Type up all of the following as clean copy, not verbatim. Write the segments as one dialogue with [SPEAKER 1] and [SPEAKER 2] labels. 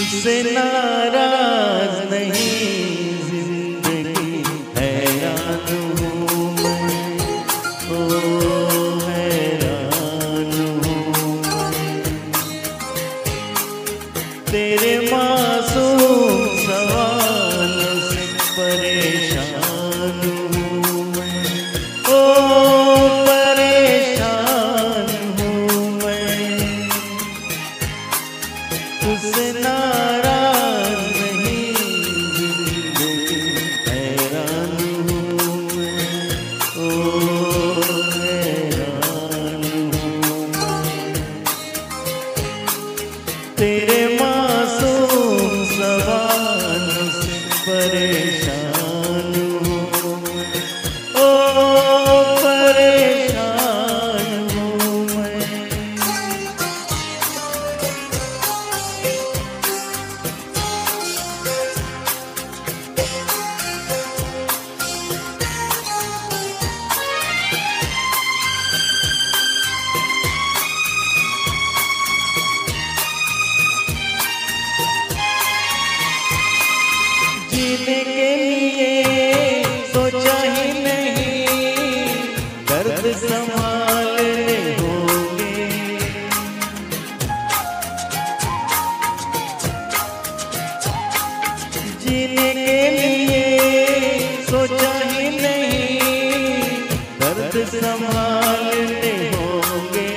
[SPEAKER 1] तुझसे नाराज नहीं जिंदगी हैरान हूँ मैं, ओ हैरान हूँ मैं। तेरे मासूम सवालों से परेशान हूँ मैं, ओ परेशान हूँ मैं। तुझसे नाराज नहीं जिंदगी हैरान हूँ मैं, ओ हैरान हूँ मैं। तेरे मासूम सवालों से परेशान हूँ मैं, ओ परेशान हूँ मैं। जीने के लिए सोचा ही नहीं, दर्द संभालने होंगे। जीने के लिए सोचा ही नहीं, दर्द संभालने होंगे।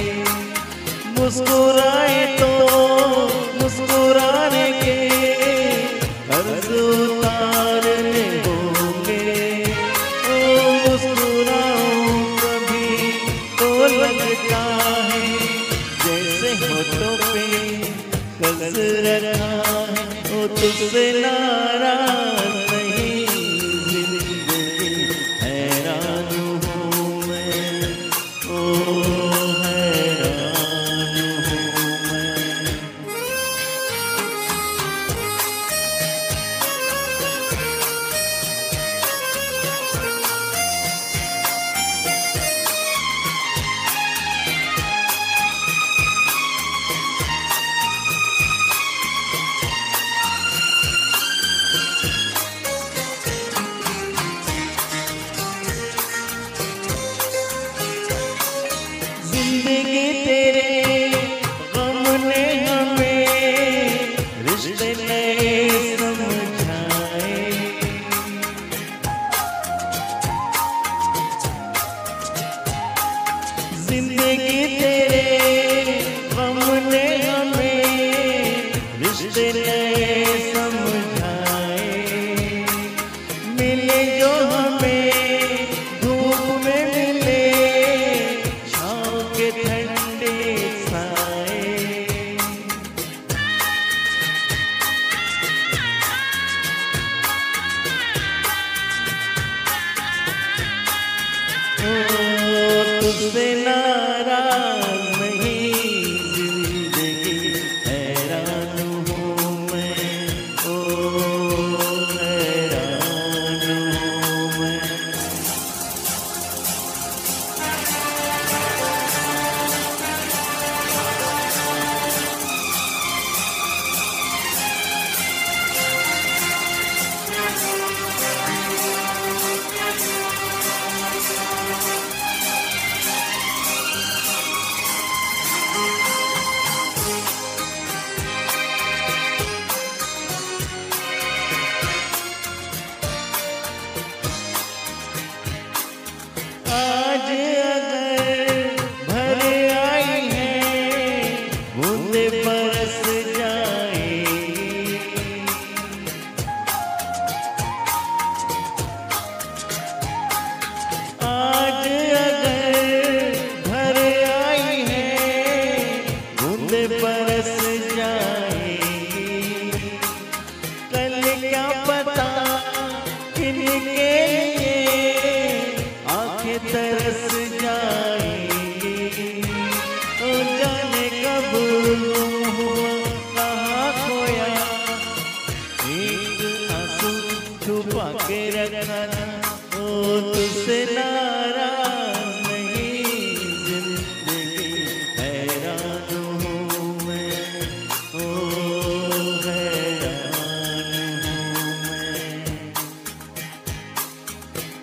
[SPEAKER 1] मुस्कुराए तो मुस्कुराने के कर्ज उतारने होंगे। ओ मुस्कुराऊं कभी तो लगता है जैसे होठों पे कर्ज रखा है। ओ तुझसे नाराज नहीं जिंदगी हैरान हूँ मैं, ओ हैरान हूँ मैं। जिंदगी तेरे गम ने हमें रिश्ते नए समझाए। जिंदगी तेरे गम ने हमें रिश्ते नए समझाए। मिले जो हमें धूप में मिले छाँव के ठंडे साए। ओ तुझसे नाराज नहीं जिंदगी हैरान हूँ मैं, ओ हैरान हूँ मैं।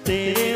[SPEAKER 1] तेरे